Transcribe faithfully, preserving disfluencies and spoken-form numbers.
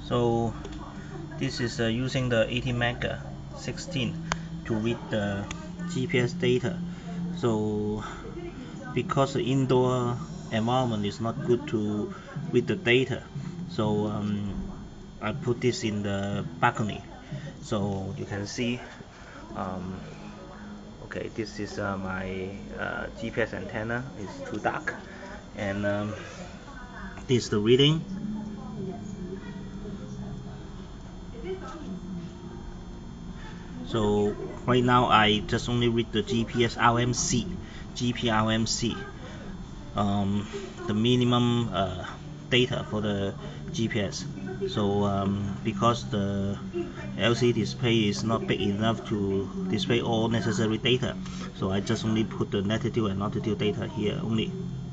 So this is uh, using the ATMega sixteen to read the G P S data. So because the indoor environment is not good to read the data, so um, I put this in the balcony, so you can see. Um, okay, this is uh, my uh, G P S antenna. It's too dark, and um, this is the reading. So right now I just only read the G P S R M C, G P R M C, um, the minimum uh, data for the G P S. So um, because the L C D display is not big enough to display all necessary data, so I just only put the latitude and longitude data here only.